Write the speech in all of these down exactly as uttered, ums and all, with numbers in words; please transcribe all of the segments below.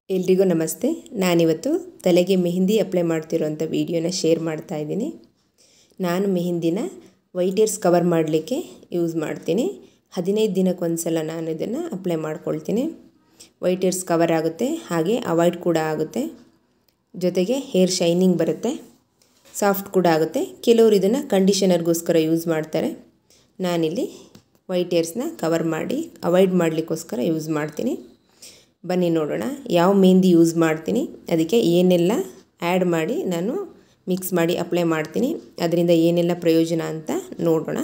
ಎಲ್ರಿಗೂ ನಮಸ್ತೆ. ನಾನಿವತ್ತು ತಲೆಗೆ ಮೆಹಂದಿ ಅಪ್ಲೈ ಮಾಡ್ತಿರೋಂಥ ವಿಡಿಯೋನ ಶೇರ್ ಮಾಡ್ತಾ ಇದ್ದೀನಿ. ನಾನು ಮೆಹಂದಿನ ವೈಟ್ ಹೇರ್ಸ್ ಕವರ್ ಮಾಡಲಿಕ್ಕೆ ಯೂಸ್ ಮಾಡ್ತೀನಿ. ಹದಿನೈದು ದಿನಕ್ಕೊಂದ್ಸಲ ನಾನು ಇದನ್ನು ಅಪ್ಲೈ ಮಾಡ್ಕೊಳ್ತೀನಿ. ವೈಟ್ ಹೇರ್ಸ್ ಕವರ್ ಆಗುತ್ತೆ, ಹಾಗೆ ಅವಾಯ್ಡ್ ಕೂಡ ಆಗುತ್ತೆ, ಜೊತೆಗೆ ಹೇರ್ ಶೈನಿಂಗ್ ಬರುತ್ತೆ, ಸಾಫ್ಟ್ ಕೂಡ ಆಗುತ್ತೆ. ಕೆಲವರು ಇದನ್ನು ಕಂಡೀಷನರ್ಗೋಸ್ಕರ ಯೂಸ್ ಮಾಡ್ತಾರೆ. ನಾನಿಲ್ಲಿ ವೈಟ್ ಹೇರ್ಸ್ನ ಕವರ್ ಮಾಡಿ ಅವಾಯ್ಡ್ ಮಾಡಲಿಕ್ಕೋಸ್ಕರ ಯೂಸ್ ಮಾಡ್ತೀನಿ. ಬನ್ನಿ ನೋಡೋಣ ಯಾವ ಮೆಹಂದಿ ಯೂಸ್ ಮಾಡ್ತೀನಿ, ಅದಕ್ಕೆ ಏನೆಲ್ಲ ಆ್ಯಡ್ ಮಾಡಿ ನಾನು ಮಿಕ್ಸ್ ಮಾಡಿ ಅಪ್ಲೈ ಮಾಡ್ತೀನಿ, ಅದರಿಂದ ಏನೆಲ್ಲ ಪ್ರಯೋಜನ ಅಂತ ನೋಡೋಣ.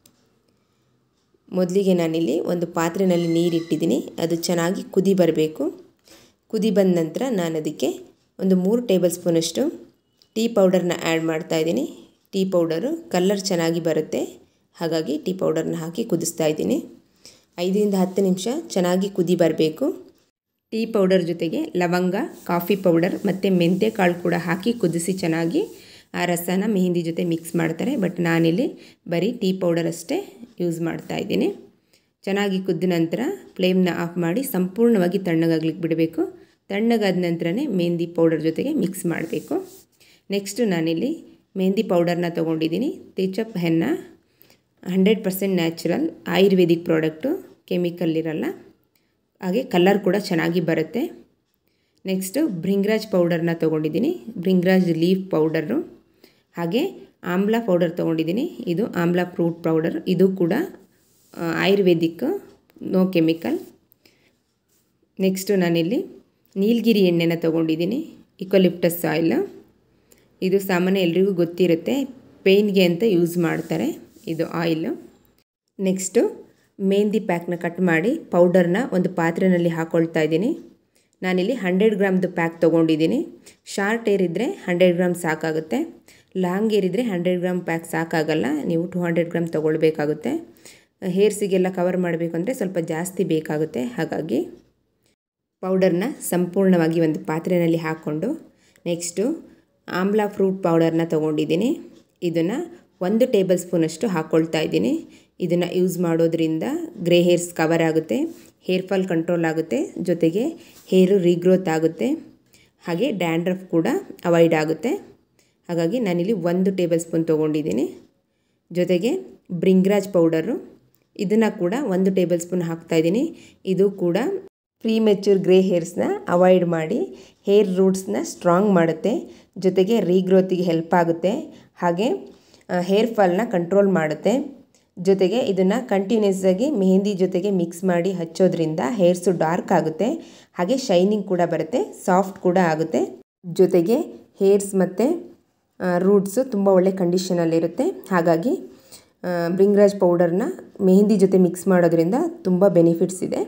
ಮೊದಲಿಗೆ ನಾನಿಲ್ಲಿ ಒಂದು ಪಾತ್ರೆಯಲ್ಲಿ ನೀರಿಟ್ಟಿದ್ದೀನಿ. ಅದು ಚೆನ್ನಾಗಿ ಕುದಿ ಬರಬೇಕು. ಕುದಿ ಬಂದ ನಂತರ ನಾನು ಅದಕ್ಕೆ ಒಂದು ಮೂರು ಟೇಬಲ್ ಸ್ಪೂನಷ್ಟು ಟೀ ಪೌಡರ್ನ ಆ್ಯಡ್ ಮಾಡ್ತಾಯಿದ್ದೀನಿ. ಟೀ ಪೌಡರು ಕಲರ್ ಚೆನ್ನಾಗಿ ಬರುತ್ತೆ, ಹಾಗಾಗಿ ಟೀ ಪೌಡರ್ನ ಹಾಕಿ ಕುದಿಸ್ತಾ ಇದ್ದೀನಿ. ಐದರಿಂದ ಹತ್ತು ನಿಮಿಷ ಚೆನ್ನಾಗಿ ಕುದಿ ಬರಬೇಕು. ಟೀ ಪೌಡರ್ ಜೊತೆಗೆ ಲವಂಗ, ಕಾಫಿ ಪೌಡರ್ ಮತ್ತು ಮೆಂತ್ಯ ಕಾಳು ಕೂಡ ಹಾಕಿ ಕುದಿಸಿ ಚೆನ್ನಾಗಿ ಆ ರಸನ ಮೆಹಂದಿ ಜೊತೆ ಮಿಕ್ಸ್ ಮಾಡ್ತಾರೆ. ಬಟ್ ನಾನಿಲ್ಲಿ ಬರೀ ಟೀ ಪೌಡರ್ ಅಷ್ಟೇ ಯೂಸ್ ಮಾಡ್ತಾ ಇದ್ದೀನಿ. ಚೆನ್ನಾಗಿ ಕುದ್ದ ನಂತರ ಫ್ಲೇಮ್ನ ಆಫ್ ಮಾಡಿ ಸಂಪೂರ್ಣವಾಗಿ ತಣ್ಣಗಾಗ್ಲಿಕ್ಕೆ ಬಿಡಬೇಕು. ತಣ್ಣಗಾದ ನಂತರನೇ ಮೆಹಂದಿ ಪೌಡರ್ ಜೊತೆಗೆ ಮಿಕ್ಸ್ ಮಾಡಬೇಕು. ನೆಕ್ಸ್ಟು ನಾನಿಲ್ಲಿ ಮೆಹಂದಿ ಪೌಡರ್ನ ತೊಗೊಂಡಿದ್ದೀನಿ. ತೇಜಪ್ henna hundred percent natural Ayurvedic product, chemical ಇರಲ್ಲ, ಹಾಗೆ ಕಲರ್ ಕೂಡ ಚೆನ್ನಾಗಿ ಬರುತ್ತೆ. ನೆಕ್ಸ್ಟು ಭೃಂಗರಾಜ್ ಪೌಡರ್ನ ತೊಗೊಂಡಿದ್ದೀನಿ. ಭೃಂಗರಾಜ್ ಲೀಫ್ ಪೌಡರು, ಹಾಗೆ ಆಮ್ಲ ಪೌಡರ್ ತೊಗೊಂಡಿದ್ದೀನಿ. ಇದು ಆಮ್ಲ ಫ್ರೂಟ್ ಪೌಡರ್, ಇದು ಕೂಡ ಆಯುರ್ವೇದಿಕ್, ನೋ ಕೆಮಿಕಲ್. ನೆಕ್ಸ್ಟು ನಾನಿಲ್ಲಿ ನೀಲಗಿರಿ ಎಣ್ಣೆನ ತೊಗೊಂಡಿದ್ದೀನಿ. ಇಕೊಲಿಪ್ಟಸ್ ಆಯಿಲ್, ಇದು ಸಾಮಾನ್ಯ ಎಲ್ರಿಗೂ ಗೊತ್ತಿರುತ್ತೆ, ಪೇಯ್ನ್ಗೆ ಅಂತ ಯೂಸ್ ಮಾಡ್ತಾರೆ ಇದು ಆಯಿಲು. ನೆಕ್ಸ್ಟು ಮೆಹಂದಿ ಪ್ಯಾಕ್ನ ಕಟ್ ಮಾಡಿ ಪೌಡರ್ನ ಒಂದು ಪಾತ್ರೆಯಲ್ಲಿ ಹಾಕ್ಕೊಳ್ತಾ ಇದ್ದೀನಿ. ನಾನಿಲ್ಲಿ ಹಂಡ್ರೆಡ್ ಗ್ರಾಮ್ದು ಪ್ಯಾಕ್ ತೊಗೊಂಡಿದ್ದೀನಿ. ಶಾರ್ಟ್ ಏರ್ ಇದ್ದರೆ ಹಂಡ್ರೆಡ್ ಗ್ರಾಮ್ ಸಾಕಾಗುತ್ತೆ, ಲಾಂಗ್ ಏರ್ ಇದ್ದರೆ ಹಂಡ್ರೆಡ್ ಗ್ರಾಮ್ ಪ್ಯಾಕ್ ಸಾಕಾಗಲ್ಲ, ನೀವು ಟು ಹಂಡ್ರೆಡ್ ಗ್ರಾಮ್ ತೊಗೊಳ್ಬೇಕಾಗುತ್ತೆ. ಹೇರ್ಸಿಗೆಲ್ಲ ಕವರ್ ಮಾಡಬೇಕು ಅಂದರೆ ಸ್ವಲ್ಪ ಜಾಸ್ತಿ ಬೇಕಾಗುತ್ತೆ. ಹಾಗಾಗಿ ಪೌಡರ್ನ ಸಂಪೂರ್ಣವಾಗಿ ಒಂದು ಪಾತ್ರೆಯಲ್ಲಿ ಹಾಕ್ಕೊಂಡು ನೆಕ್ಸ್ಟು ಆಮ್ಲ ಫ್ರೂಟ್ ಪೌಡರ್ನ ತೊಗೊಂಡಿದ್ದೀನಿ. ಇದನ್ನು ಒಂದು ಟೇಬಲ್ ಸ್ಪೂನಷ್ಟು ಹಾಕ್ಕೊಳ್ತಾ ಇದ್ದೀನಿ. ಇದನ್ನು ಯೂಸ್ ಮಾಡೋದ್ರಿಂದ ಗ್ರೇ ಹೇರ್ಸ್ ಕವರ್ ಆಗುತ್ತೆ, ಹೇರ್ ಫಾಲ್ ಕಂಟ್ರೋಲ್ ಆಗುತ್ತೆ, ಜೊತೆಗೆ ಹೇರು ರೀಗ್ರೋತ್ ಆಗುತ್ತೆ, ಹಾಗೆ ಡ್ಯಾಂಡ್ರಫ್ ಕೂಡ ಅವಾಯ್ಡ್ ಆಗುತ್ತೆ. ಹಾಗಾಗಿ ನಾನಿಲ್ಲಿ ಒಂದು ಟೇಬಲ್ ಸ್ಪೂನ್ ತೊಗೊಂಡಿದ್ದೀನಿ. ಜೊತೆಗೆ ಭೃಂಗರಾಜ್ ಪೌಡರು, ಇದನ್ನು ಕೂಡ ಒಂದು ಟೇಬಲ್ ಸ್ಪೂನ್ ಹಾಕ್ತಾಯಿದ್ದೀನಿ. ಇದು ಕೂಡ ಪ್ರೀ ಮೆಚ್ಯೂರ್ ಗ್ರೇ ಹೇರ್ಸ್ನ ಅವಾಯ್ಡ್ ಮಾಡಿ ಹೇರ್ ರೂಟ್ಸ್ನ ಸ್ಟ್ರಾಂಗ್ ಮಾಡುತ್ತೆ, ಜೊತೆಗೆ ರೀಗ್ರೋತಿಗೆ ಹೆಲ್ಪ್ ಆಗುತ್ತೆ, ಹಾಗೆ ಹೇರ್ ಫಾಲ್ನ ಕಂಟ್ರೋಲ್ ಮಾಡುತ್ತೆ. ಜೊತೆಗೆ ಇದನ್ನು ಕಂಟಿನ್ಯೂಸ್ ಆಗಿ ಮೆಹಂದಿ ಜೊತೆಗೆ ಮಿಕ್ಸ್ ಮಾಡಿ ಹಚ್ಚೋದ್ರಿಂದ ಹೇರ್ಸು ಡಾರ್ಕ್ ಆಗುತ್ತೆ, ಹಾಗೆ ಶೈನಿಂಗ್ ಕೂಡ ಬರುತ್ತೆ, ಸಾಫ್ಟ್ ಕೂಡ ಆಗುತ್ತೆ. ಜೊತೆಗೆ ಹೇರ್ಸ್ ಮತ್ತು ರೂಟ್ಸು ತುಂಬ ಒಳ್ಳೆ ಕಂಡೀಷನಲ್ಲಿರುತ್ತೆ. ಹಾಗಾಗಿ ಭೃಂಗರಾಜ್ ಪೌಡರ್ನ ಮೆಹಂದಿ ಜೊತೆ ಮಿಕ್ಸ್ ಮಾಡೋದ್ರಿಂದ ತುಂಬ ಬೆನಿಫಿಟ್ಸ್ ಇದೆ.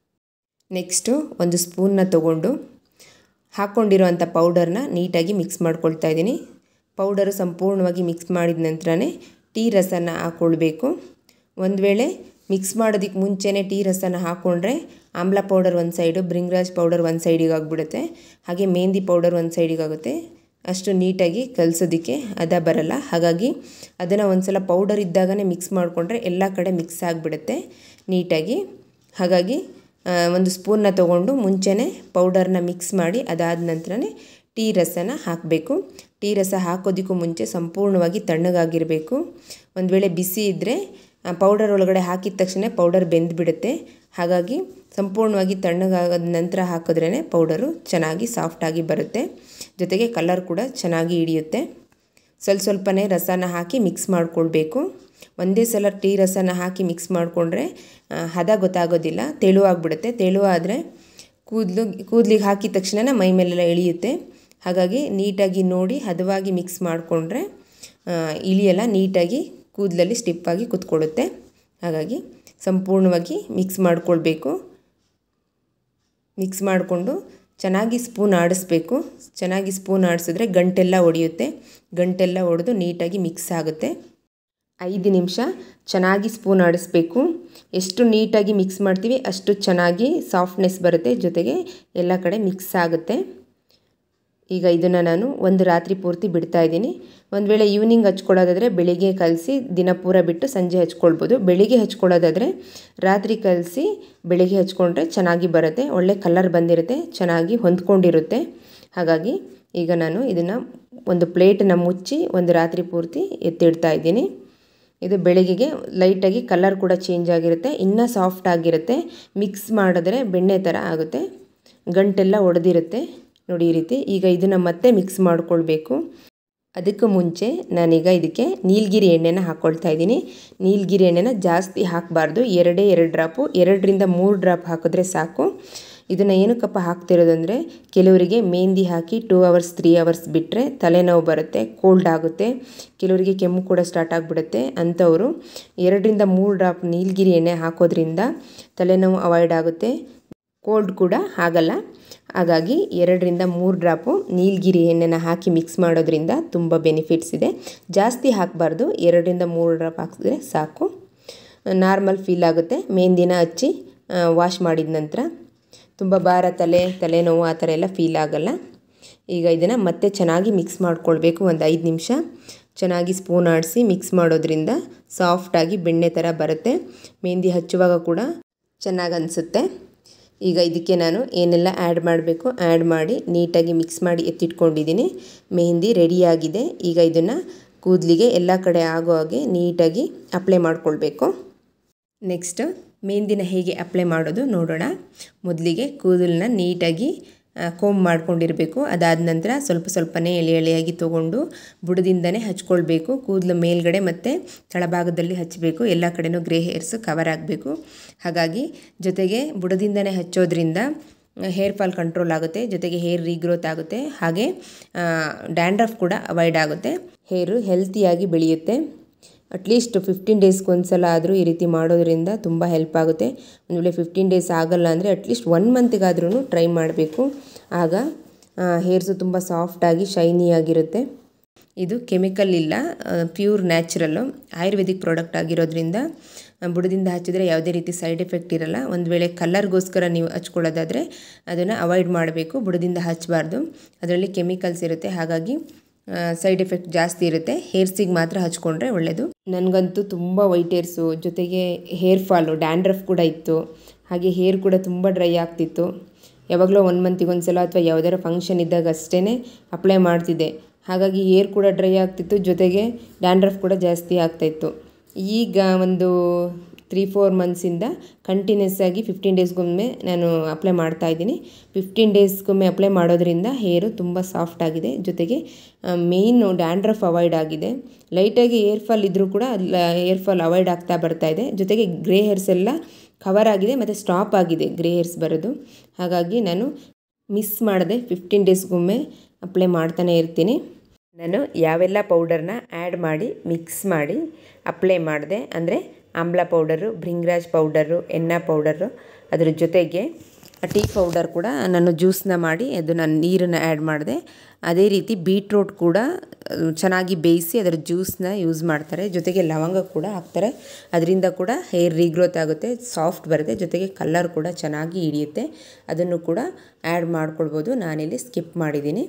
ನೆಕ್ಸ್ಟು ಒಂದು ಸ್ಪೂನ್ನ ತೊಗೊಂಡು ಹಾಕ್ಕೊಂಡಿರೋವಂಥ ಪೌಡರ್ನ ನೀಟಾಗಿ ಮಿಕ್ಸ್ ಮಾಡ್ಕೊಳ್ತಾ ಇದ್ದೀನಿ. ಪೌಡರು ಸಂಪೂರ್ಣವಾಗಿ ಮಿಕ್ಸ್ ಮಾಡಿದ ನಂತರನೇ ಟೀ ರಸನ ಹಾಕ್ಕೊಳ್ಬೇಕು. ಒಂದು ವೇಳೆ ಮಿಕ್ಸ್ ಮಾಡೋದಕ್ಕೆ ಮುಂಚೆನೇ ಟೀ ರಸನ ಹಾಕ್ಕೊಂಡ್ರೆ ಆಮ್ಲ ಪೌಡರ್ ಒಂದು ಸೈಡು, ಭೃಂಗರಾಜ್ ಪೌಡರ್ ಒಂದು ಸೈಡಿಗೆ ಆಗಿಬಿಡುತ್ತೆ, ಹಾಗೆ ಮೆಹಂದಿ ಪೌಡರ್ ಒಂದು ಸೈಡಿಗೆ ಆಗುತ್ತೆ. ಅಷ್ಟು ನೀಟಾಗಿ ಕಲಿಸೋದಕ್ಕೆ ಅದ ಬರಲ್ಲ. ಹಾಗಾಗಿ ಅದನ್ನು ಒಂದು ಸಲ ಪೌಡರ್ ಇದ್ದಾಗನೇ ಮಿಕ್ಸ್ ಮಾಡಿಕೊಂಡ್ರೆ ಎಲ್ಲ ಕಡೆ ಮಿಕ್ಸ್ ಆಗಿಬಿಡುತ್ತೆ ನೀಟಾಗಿ. ಹಾಗಾಗಿ ಒಂದು ಸ್ಪೂನ್ನ ತೊಗೊಂಡು ಮುಂಚೆನೇ ಪೌಡರ್ನ ಮಿಕ್ಸ್ ಮಾಡಿ ಅದಾದ ನಂತರನೇ ಟೀ ರಸನ ಹಾಕಬೇಕು. ಟೀ ರಸ ಹಾಕೋದಕ್ಕೂ ಮುಂಚೆ ಸಂಪೂರ್ಣವಾಗಿ ತಣ್ಣಗಾಗಿರಬೇಕು. ಒಂದು ವೇಳೆ ಬಿಸಿ ಇದ್ದರೆ ಪೌಡರ್ ಒಳಗಡೆ ಹಾಕಿದ ತಕ್ಷಣ ಪೌಡರ್ ಬೆಂದುಬಿಡುತ್ತೆ. ಹಾಗಾಗಿ ಸಂಪೂರ್ಣವಾಗಿ ತಣ್ಣಗಾದ ನಂತರ ಹಾಕಿದ್ರೇ ಪೌಡರು ಚೆನ್ನಾಗಿ ಸಾಫ್ಟಾಗಿ ಬರುತ್ತೆ, ಜೊತೆಗೆ ಕಲರ್ ಕೂಡ ಚೆನ್ನಾಗಿ ಹಿಡಿಯುತ್ತೆ. ಸ್ವಲ್ಪ ಸ್ವಲ್ಪನೇ ರಸನ ಹಾಕಿ ಮಿಕ್ಸ್ ಮಾಡಿಕೊಳ್ಬೇಕು. ಒಂದೇ ಸಲ ಟೀ ರಸನ ಹಾಕಿ ಮಿಕ್ಸ್ ಮಾಡಿಕೊಂಡ್ರೆ ಹದ ಗೊತ್ತಾಗೋದಿಲ್ಲ, ತೆಳುವಾಗಿಬಿಡುತ್ತೆ. ತೆಳುವಾದರೆ ಕೂದಲು ಕೂದಲಿಗೆ ಹಾಕಿದ ತಕ್ಷಣ ಮೈ ಮೇಲೆಲ್ಲ ಇಳಿಯುತ್ತೆ. ಹಾಗಾಗಿ ನೀಟಾಗಿ ನೋಡಿ ಹದವಾಗಿ ಮಿಕ್ಸ್ ಮಾಡಿಕೊಂಡ್ರೆ ಇಳಿಯಲ್ಲ, ನೀಟಾಗಿ ಕೂದಲಲ್ಲಿ ಸ್ಟಿಪ್ಪಾಗಿ ಕೂತ್ಕೊಳ್ಳುತ್ತೆ. ಹಾಗಾಗಿ ಸಂಪೂರ್ಣವಾಗಿ ಮಿಕ್ಸ್ ಮಾಡಿಕೊಳ್ಬೇಕು. ಮಿಕ್ಸ್ ಮಾಡಿಕೊಂಡು ಚೆನ್ನಾಗಿ ಸ್ಪೂನ್ ಆಡಿಸ್ಬೇಕು. ಚೆನ್ನಾಗಿ ಸ್ಪೂನ್ ಆಡಿಸಿದ್ರೆ ಗಂಟೆಲ್ಲ ಒಡೆಯುತ್ತೆ, ಗಂಟೆಲ್ಲ ಒಡೆದು ನೀಟಾಗಿ ಮಿಕ್ಸ್ ಆಗುತ್ತೆ. ಐದು ನಿಮಿಷ ಚೆನ್ನಾಗಿ ಸ್ಪೂನ್ ಆಡಿಸ್ಬೇಕು. ಎಷ್ಟು ನೀಟಾಗಿ ಮಿಕ್ಸ್ ಮಾಡ್ತೀವಿ ಅಷ್ಟು ಚೆನ್ನಾಗಿ ಸಾಫ್ಟ್ನೆಸ್ ಬರುತ್ತೆ, ಜೊತೆಗೆ ಎಲ್ಲ ಕಡೆ ಮಿಕ್ಸ್ ಆಗುತ್ತೆ. ಈಗ ಇದನ್ನು ನಾನು ಒಂದು ರಾತ್ರಿ ಪೂರ್ತಿ ಬಿಡ್ತಾ ಇದ್ದೀನಿ. ಒಂದು ವೇಳೆ ಈವ್ನಿಂಗ್ ಹಚ್ಕೊಳ್ಳೋದಾದರೆ ಬೆಳಿಗ್ಗೆ ಕಲಸಿ ದಿನ ಪೂರ ಬಿಟ್ಟು ಸಂಜೆ ಹಚ್ಕೊಳ್ಬೋದು. ಬೆಳಿಗ್ಗೆ ಹಚ್ಕೊಳ್ಳೋದಾದರೆ ರಾತ್ರಿ ಕಲಸಿ ಬೆಳಿಗ್ಗೆ ಹಚ್ಕೊಂಡ್ರೆ ಚೆನ್ನಾಗಿ ಬರುತ್ತೆ, ಒಳ್ಳೆ ಕಲರ್ ಬಂದಿರುತ್ತೆ, ಚೆನ್ನಾಗಿ ಹೊಂದ್ಕೊಂಡಿರುತ್ತೆ. ಹಾಗಾಗಿ ಈಗ ನಾನು ಇದನ್ನು ಒಂದು ಪ್ಲೇಟನ್ನು ಮುಚ್ಚಿ ಒಂದು ರಾತ್ರಿ ಪೂರ್ತಿ ಎತ್ತಿಡ್ತಾ ಇದ್ದೀನಿ. ಇದು ಬೆಳಗ್ಗೆಗೆ ಲೈಟಾಗಿ ಕಲರ್ ಕೂಡ ಚೇಂಜ್ ಆಗಿರುತ್ತೆ, ಇನ್ನೂ ಸಾಫ್ಟ್ ಆಗಿರುತ್ತೆ. ಮಿಕ್ಸ್ ಮಾಡಿದ್ರೆ ಬೆಣ್ಣೆ ಥರ ಆಗುತ್ತೆ, ಗಂಟೆಲ್ಲ ಒಡೆದಿರುತ್ತೆ ನೋಡಿ ಈ ರೀತಿ. ಈಗ ಇದನ್ನು ಮತ್ತೆ ಮಿಕ್ಸ್ ಮಾಡ್ಕೊಳ್ಬೇಕು. ಅದಕ್ಕೂ ಮುಂಚೆ ನಾನೀಗ ಇದಕ್ಕೆ ನೀಲಗಿರಿ ಎಣ್ಣೆನ ಹಾಕ್ಕೊಳ್ತಾ ಇದ್ದೀನಿ. ನೀಲಗಿರಿ ಎಣ್ಣೆನ ಜಾಸ್ತಿ ಹಾಕಬಾರ್ದು, ಎರಡೇ ಎರಡು ಡ್ರಾಪು, ಎರಡರಿಂದ ಮೂರು ಡ್ರಾಪ್ ಹಾಕಿದ್ರೆ ಸಾಕು. ಇದನ್ನು ಏನಕ್ಕಪ್ಪ ಹಾಕ್ತಿರೋದಂದರೆ ಕೆಲವರಿಗೆ ಮೆಹಂದಿ ಹಾಕಿ ಟೂ ಅವರ್ಸ್ ತ್ರೀ ಅವರ್ಸ್ ಬಿಟ್ಟರೆ ತಲೆನೋವು ಬರುತ್ತೆ, ಕೋಲ್ಡ್ ಆಗುತ್ತೆ, ಕೆಲವರಿಗೆ ಕೆಮ್ಮು ಕೂಡ ಸ್ಟಾರ್ಟ್ ಆಗಿಬಿಡುತ್ತೆ. ಅಂಥವರು ಎರಡರಿಂದ ಮೂರು ಡ್ರಾಪ್ ನೀಲಗಿರಿ ಎಣ್ಣೆ ಹಾಕೋದ್ರಿಂದ ತಲೆನೋವು ಅವಾಯ್ಡ್ ಆಗುತ್ತೆ, ಕೋಲ್ಡ್ ಕೂಡ ಆಗಲ್ಲ. ಹಾಗಾಗಿ ಎರಡರಿಂದ ಮೂರು ಡ್ರಾಪು ನೀಲಗಿರಿ ಎಣ್ಣೆನ ಹಾಕಿ ಮಿಕ್ಸ್ ಮಾಡೋದ್ರಿಂದ ತುಂಬ ಬೆನಿಫಿಟ್ಸ್ ಇದೆ. ಜಾಸ್ತಿ ಹಾಕಬಾರ್ದು, ಎರಡರಿಂದ ಮೂರು ಡ್ರಾಪ್ ಹಾಕಿದ್ರೆ ಸಾಕು. ನಾರ್ಮಲ್ ಫೀಲ್ ಆಗುತ್ತೆ. ಮೆಹಂದಿನ ಹಚ್ಚಿ ವಾಶ್ ಮಾಡಿದ ನಂತರ ತುಂಬ ಭಾರ ತಲೆ ತಲೆನೋವು ಆ ಥರ ಎಲ್ಲ ಫೀಲ್ ಆಗಲ್ಲ. ಈಗ ಇದನ್ನು ಮತ್ತೆ ಚೆನ್ನಾಗಿ ಮಿಕ್ಸ್ ಮಾಡ್ಕೊಳ್ಬೇಕು. ಒಂದು ಐದು ನಿಮಿಷ ಚೆನ್ನಾಗಿ ಸ್ಪೂನ್ ಆಡಿಸಿ ಮಿಕ್ಸ್ ಮಾಡೋದ್ರಿಂದ ಸಾಫ್ಟಾಗಿ ಬೆಣ್ಣೆ ಥರ ಬರುತ್ತೆ. ಮೆಹಂದಿ ಹಚ್ಚುವಾಗ ಕೂಡ ಚೆನ್ನಾಗಿ ಅನಿಸುತ್ತೆ. ಈಗ ಇದಕ್ಕೆ ನಾನು ಏನೆಲ್ಲ ಆ್ಯಡ್ ಮಾಡಬೇಕು ಆ್ಯಡ್ ಮಾಡಿ ನೀಟಾಗಿ ಮಿಕ್ಸ್ ಮಾಡಿ ಎತ್ತಿಟ್ಕೊಂಡಿದ್ದೀನಿ. ಮೆಹಂದಿ ರೆಡಿಯಾಗಿದೆ. ಈಗ ಇದನ್ನು ಕೂದಲಿಗೆ ಎಲ್ಲ ಕಡೆ ಆಗೋ ಹಾಗೆ ನೀಟಾಗಿ ಅಪ್ಲೈ ಮಾಡ್ಕೊಳ್ಬೇಕು. ನೆಕ್ಸ್ಟ್ ಮೆಹಂದಿನ ಹೇಗೆ ಅಪ್ಲೈ ಮಾಡೋದು ನೋಡೋಣ. ಮೊದಲಿಗೆ ಕೂದಲನ್ನ ನೀಟಾಗಿ ಕೋಂಬ್ ಮಾಡ್ಕೊಂಡಿರಬೇಕು. ಅದಾದ ನಂತರ ಸ್ವಲ್ಪ ಸ್ವಲ್ಪನೇ ಎಳೆ ಎಳೆಯಾಗಿ ತೊಗೊಂಡು ಬುಡದಿಂದನೇ ಹಚ್ಕೊಳ್ಬೇಕು. ಕೂದಲು ಮೇಲ್ಗಡೆ ಮತ್ತು ತಳಭಾಗದಲ್ಲಿ ಹಚ್ಚಬೇಕು, ಎಲ್ಲ ಕಡೆನೂ ಗ್ರೇ ಹೇರ್ಸ್ ಕವರ್ ಆಗಬೇಕು. ಹಾಗಾಗಿ ಜೊತೆಗೆ ಬುಡದಿಂದನೇ ಹಚ್ಚೋದ್ರಿಂದ ಹೇರ್ ಫಾಲ್ ಕಂಟ್ರೋಲ್ ಆಗುತ್ತೆ, ಜೊತೆಗೆ ಹೇರ್ ರೀಗ್ರೋತ್ ಆಗುತ್ತೆ, ಹಾಗೆ ಡ್ಯಾಂಡ್ರಫ್ ಕೂಡ ಅವಾಯ್ಡ್ ಆಗುತ್ತೆ, ಹೇರು ಹೆಲ್ತಿಯಾಗಿ ಬೆಳೆಯುತ್ತೆ. ಅಟ್ಲೀಸ್ಟ್ ಫಿಫ್ಟೀನ್ ಡೇಸ್ಗೆ ಒಂದು ಸಲ ಆದರೂ ಈ ರೀತಿ ಮಾಡೋದ್ರಿಂದ ತುಂಬ ಹೆಲ್ಪ್ ಆಗುತ್ತೆ. ಒಂದು ವೇಳೆ ಫಿಫ್ಟೀನ್ ಡೇಸ್ ಆಗಲ್ಲ ಅಂದರೆ ಅಟ್ಲೀಸ್ಟ್ ಒನ್ ಮಂತಿಗಾದ್ರೂ ಟ್ರೈ ಮಾಡಬೇಕು. ಆಗ ಹೇರ್ಸು ತುಂಬ ಸಾಫ್ಟಾಗಿ ಶೈನಿಯಾಗಿರುತ್ತೆ. ಇದು ಕೆಮಿಕಲ್ ಇಲ್ಲ, ಪ್ಯೂರ್ ನ್ಯಾಚುರಲ್ಲು ಆಯುರ್ವೇದಿಕ್ ಪ್ರಾಡಕ್ಟ್ ಆಗಿರೋದ್ರಿಂದ ಬುಡದಿಂದ ಹಚ್ಚಿದ್ರೆ ಯಾವುದೇ ರೀತಿ ಸೈಡ್ ಎಫೆಕ್ಟ್ ಇರಲ್ಲ. ಒಂದು ವೇಳೆ ಕಲರ್ಗೋಸ್ಕರ ನೀವು ಹಚ್ಕೊಳ್ಳೋದಾದರೆ ಅದನ್ನು ಅವಾಯ್ಡ್ ಮಾಡಬೇಕು, ಬುಡದಿಂದ ಹಚ್ಚಬಾರ್ದು. ಅದರಲ್ಲಿ ಕೆಮಿಕಲ್ಸ್ ಇರುತ್ತೆ, ಹಾಗಾಗಿ ಸೈಡ್ ಎಫೆಕ್ಟ್ ಜಾಸ್ತಿ ಇರುತ್ತೆ. ಹೇರ್ಸಿಗೆ ಮಾತ್ರ ಹಚ್ಕೊಂಡ್ರೆ ಒಳ್ಳೆಯದು. ನನಗಂತೂ ತುಂಬ ವೈಟ್ ಹೇರ್ಸು, ಜೊತೆಗೆ ಹೇರ್ ಫಾಲು ಡ್ಯಾಂಡ್ರಫ್ ಕೂಡ ಇತ್ತು, ಹಾಗೆ ಹೇರ್ ಕೂಡ ತುಂಬ ಡ್ರೈ ಆಗ್ತಿತ್ತು. ಯಾವಾಗಲೂ ಒನ್ ಮಂತಿಗೆ ಒಂದು ಸಲ ಅಥವಾ ಯಾವುದಾದ್ರು ಫಂಕ್ಷನ್ ಇದ್ದಾಗ ಅಷ್ಟೇ ಅಪ್ಲೈ ಮಾಡ್ತಿದ್ದೆ. ಹಾಗಾಗಿ ಹೇರ್ ಕೂಡ ಡ್ರೈ ಆಗ್ತಿತ್ತು, ಜೊತೆಗೆ ಡ್ಯಾಂಡ್ರಫ್ ಕೂಡ ಜಾಸ್ತಿ ಆಗ್ತಾಯಿತ್ತು. ಈಗ ಒಂದು ತ್ರೀ ಫೋರ್ ಮಂತ್ಸಿಂದ ಕಂಟಿನ್ಯೂಸ್ ಆಗಿ ಫಿಫ್ಟೀನ್ ಡೇಸ್ಗೊಮ್ಮೆ ನಾನು ಅಪ್ಲೈ ಮಾಡ್ತಾಯಿದ್ದೀನಿ. ಫಿಫ್ಟೀನ್ ಡೇಸ್ಗೊಮ್ಮೆ ಅಪ್ಲೈ ಮಾಡೋದ್ರಿಂದ ಹೇರು ತುಂಬ ಸಾಫ್ಟ್ ಆಗಿದೆ, ಜೊತೆಗೆ ಮೇಯ್ನು ಡ್ಯಾಂಡ್ರಫ್ ಅವಾಯ್ಡ್ ಆಗಿದೆ. ಲೈಟಾಗಿ ಹೇರ್ ಫಾಲ್ ಇದ್ದರೂ ಕೂಡ ಹೇರ್ ಫಾಲ್ ಅವಾಯ್ಡ್ ಆಗ್ತಾ ಬರ್ತಾ ಇದೆ, ಜೊತೆಗೆ ಗ್ರೇ ಹೇರ್ಸ್ ಎಲ್ಲ ಕವರ್ ಆಗಿದೆ ಮತ್ತು ಸ್ಟಾಪ್ ಆಗಿದೆ ಗ್ರೇ ಹೇರ್ಸ್ ಬರೋದು. ಹಾಗಾಗಿ ನಾನು ಮಿಸ್ ಮಾಡದೆ ಫಿಫ್ಟೀನ್ ಡೇಸ್ಗೊಮ್ಮೆ ಅಪ್ಲೈ ಮಾಡ್ತಾನೆ ಇರ್ತೀನಿ. ನಾನು ಯಾವೆಲ್ಲ ಪೌಡರ್ನ ಆ್ಯಡ್ ಮಾಡಿ ಮಿಕ್ಸ್ ಮಾಡಿ ಅಪ್ಲೈ ಮಾಡಿದೆ ಅಂದರೆ amla powder, bhringraj powder, henna powder, ಅದರ ಜೊತೆಗೆ ಟೀ ಪೌಡರ್ ಕೂಡ ನಾನು ಜ್ಯೂಸನ್ನ ಮಾಡಿ ಅದು ನಾನು ನೀರನ್ನು ಆ್ಯಡ್ ಮಾಡಿದೆ. ಅದೇ ರೀತಿ ಬೀಟ್ರೂಟ್ ಕೂಡ ಚೆನ್ನಾಗಿ ಬೇಯಿಸಿ ಅದರ ಜ್ಯೂಸನ್ನ ಯೂಸ್ ಮಾಡ್ತಾರೆ, ಜೊತೆಗೆ ಲವಂಗ ಕೂಡ ಹಾಕ್ತಾರೆ. ಅದರಿಂದ ಕೂಡ ಹೇರ್ ರೀಗ್ರೋತ್ ಆಗುತ್ತೆ, ಸಾಫ್ಟ್ ಬರುತ್ತೆ, ಜೊತೆಗೆ ಕಲರ್ ಕೂಡ ಚೆನ್ನಾಗಿ ಹಿಡಿಯುತ್ತೆ. ಅದನ್ನು ಕೂಡ ಆ್ಯಡ್ ಮಾಡ್ಕೊಳ್ಬೋದು. ನಾನಿಲ್ಲಿ ಸ್ಕಿಪ್ ಮಾಡಿದ್ದೀನಿ.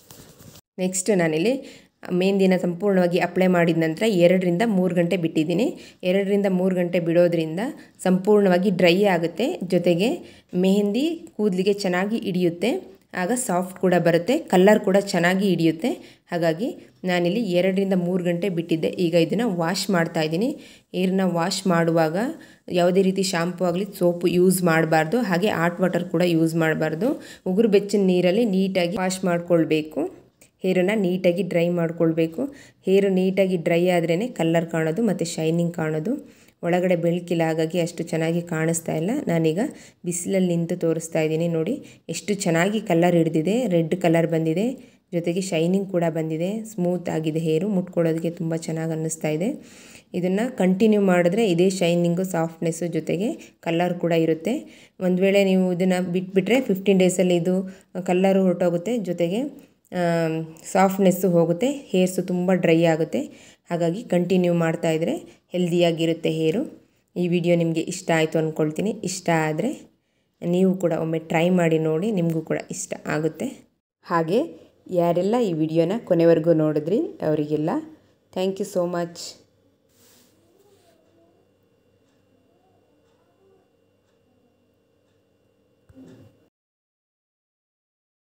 ನೆಕ್ಸ್ಟ್ ನಾನಿಲ್ಲಿ ಮೆಹಂದಿನ ಸಂಪೂರ್ಣವಾಗಿ ಅಪ್ಲೈ ಮಾಡಿದ ನಂತರ ಎರಡರಿಂದ ಮೂರು ಗಂಟೆ ಬಿಟ್ಟಿದ್ದೀನಿ. ಎರಡರಿಂದ ಮೂರು ಗಂಟೆ ಬಿಡೋದ್ರಿಂದ ಸಂಪೂರ್ಣವಾಗಿ ಡ್ರೈ ಆಗುತ್ತೆ, ಜೊತೆಗೆ ಮೆಹಂದಿ ಕೂದಲಿಗೆ ಚೆನ್ನಾಗಿ ಹಿಡಿಯುತ್ತೆ, ಆಗ ಸಾಫ್ಟ್ ಕೂಡ ಬರುತ್ತೆ, ಕಲರ್ ಕೂಡ ಚೆನ್ನಾಗಿ ಹಿಡಿಯುತ್ತೆ. ಹಾಗಾಗಿ ನಾನಿಲ್ಲಿ ಎರಡರಿಂದ ಮೂರು ಗಂಟೆ ಬಿಟ್ಟಿದ್ದೆ. ಈಗ ಇದನ್ನು ವಾಶ್ ಮಾಡ್ತಾ ಇದ್ದೀನಿ. ಹೇರನ್ನ ವಾಶ್ ಮಾಡುವಾಗ ಯಾವುದೇ ರೀತಿ ಶಾಂಪು ಆಗಲಿ ಸೋಪು ಯೂಸ್ ಮಾಡಬಾರ್ದು, ಹಾಗೆ ಹಾಟ್ ವಾಟರ್ ಕೂಡ ಯೂಸ್ ಮಾಡಬಾರ್ದು. ಉಗುರು ಬೆಚ್ಚನ ನೀರಲ್ಲಿ ನೀಟಾಗಿ ವಾಶ್ ಮಾಡಿಕೊಳ್ಬೇಕು. ಹೇರನ್ನು ನೀಟಾಗಿ ಡ್ರೈ ಮಾಡ್ಕೊಳ್ಬೇಕು. ಹೇರು ನೀಟಾಗಿ ಡ್ರೈ ಆದ್ರೇ ಕಲರ್ ಕಾಣೋದು ಮತ್ತು ಶೈನಿಂಗ್ ಕಾಣೋದು. ಒಳಗಡೆ ಬೆಳಕಿಲ್ಲ, ಹಾಗಾಗಿ ಅಷ್ಟು ಚೆನ್ನಾಗಿ ಕಾಣಿಸ್ತಾ ಇಲ್ಲ. ನಾನೀಗ ಬಿಸಿಲಲ್ಲಿ ನಿಂತು ತೋರಿಸ್ತಾ ಇದ್ದೀನಿ. ನೋಡಿ ಎಷ್ಟು ಚೆನ್ನಾಗಿ ಕಲರ್ ಹಿಡಿದಿದೆ, ರೆಡ್ ಕಲರ್ ಬಂದಿದೆ, ಜೊತೆಗೆ ಶೈನಿಂಗ್ ಕೂಡ ಬಂದಿದೆ, ಸ್ಮೂತ್ ಆಗಿದೆ ಹೇರು, ಮುಟ್ಕೊಳ್ಳೋದಕ್ಕೆ ತುಂಬ ಚೆನ್ನಾಗಿ ಅನ್ನಿಸ್ತಾ ಇದೆ. ಇದನ್ನು ಕಂಟಿನ್ಯೂ ಮಾಡಿದ್ರೆ ಇದೇ ಶೈನಿಂಗು, ಸಾಫ್ಟ್ನೆಸ್ಸು, ಜೊತೆಗೆ ಕಲರ್ ಕೂಡ ಇರುತ್ತೆ. ಒಂದು ವೇಳೆ ನೀವು ಇದನ್ನು ಬಿಟ್ಬಿಟ್ರೆ ಫಿಫ್ಟೀನ್ ಡೇಸಲ್ಲಿ ಇದು ಕಲರು ಹೊರಟೋಗುತ್ತೆ, ಜೊತೆಗೆ ಸಾಫ್ಟ್ನೆಸ್ಸು ಹೋಗುತ್ತೆ, ಹೇರ್ಸು ತುಂಬ ಡ್ರೈ ಆಗುತ್ತೆ. ಹಾಗಾಗಿ ಕಂಟಿನ್ಯೂ ಮಾಡ್ತಾಯಿದ್ರೆ ಹೆಲ್ದಿಯಾಗಿರುತ್ತೆ ಹೇರು. ಈ ವಿಡಿಯೋ ನಿಮಗೆ ಇಷ್ಟ ಆಯಿತು ಅಂದ್ಕೊಳ್ತೀನಿ. ಇಷ್ಟ ಆದರೆ ನೀವು ಕೂಡ ಒಮ್ಮೆ ಟ್ರೈ ಮಾಡಿ ನೋಡಿ, ನಿಮಗೂ ಕೂಡ ಇಷ್ಟ ಆಗುತ್ತೆ. ಹಾಗೆ ಯಾರೆಲ್ಲ ಈ ವಿಡಿಯೋನ ಕೊನೆವರೆಗೂ ನೋಡಿದ್ರಿ ಅವರಿಗೆಲ್ಲ ಥ್ಯಾಂಕ್ ಯು ಸೋ ಮಚ್.